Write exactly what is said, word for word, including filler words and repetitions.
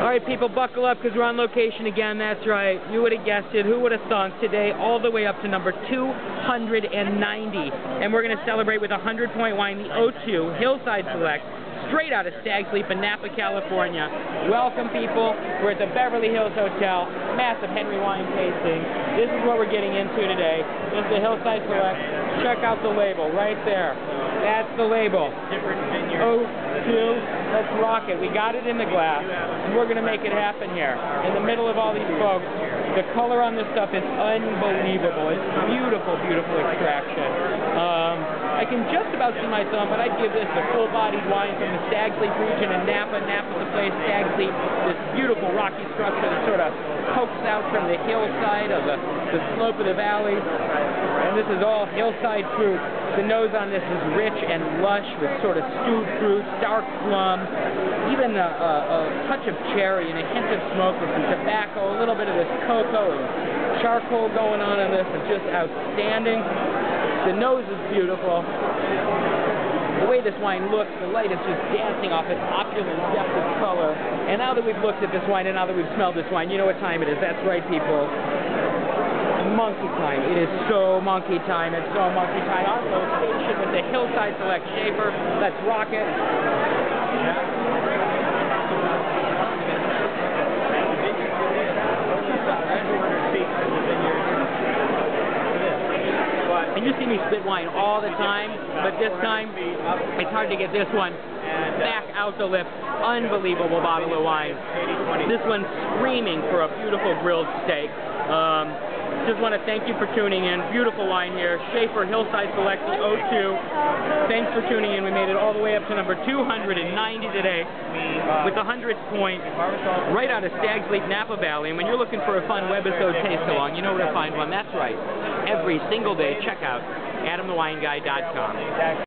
Alright people, buckle up because we're on location again, that's right. You would have guessed it, who would have thunk, today all the way up to number two hundred ninety. And we're going to celebrate with a hundred point wine, the O two Hillside Select, straight out of Stag's Leap in Napa, California. Welcome people, we're at the Beverly Hills Hotel, massive Henry wine tasting. This is what we're getting into today. This is the Hillside Select. Check out the label right there. That's the label. O two, let's rock it. We got it in the glass, and we're going to make it happen here. In the middle of all these folks, the color on this stuff is unbelievable. It's beautiful, beautiful extraction. Um, I can just about see my thumb, but I'd give this a full-bodied wine from the Stag's Leap region in Napa. Napa's the place, Stag's Leap, this beautiful rocky structure that sort of pokes out from the hillside of the, the slope of the valley. And this is all hillside fruit. The nose on this is rich and lush with sort of stewed fruit, dark plum, even a, a, a touch of cherry and a hint of smoke with some tobacco, a little bit of this cocoa and charcoal going on in this. It's just outstanding. The nose is beautiful. The way this wine looks, the light is just dancing off its opulent depth of color. And now that we've looked at this wine and now that we've smelled this wine, you know what time it is. That's right, people. Monkey time. It is so monkey time. It's so monkey time. On location with the Hillside Select Schaefer. Let's rock it. And you see me spit wine all the time, but this time it's hard to get this one back out the lips. Unbelievable bottle of wine. This one's screaming for a beautiful grilled steak. Um, Just want to thank you for tuning in. Beautiful wine here. Schaefer Hillside Select, the O two. Thanks for tuning in. We made it all the way up to number two hundred ninety today with the hundredth point right out of Stag's Leap, Napa Valley. And when you're looking for a fun webisode taste-along, you know where to find one. That's right. Every single day, check out Adam the Wine Guy dot com.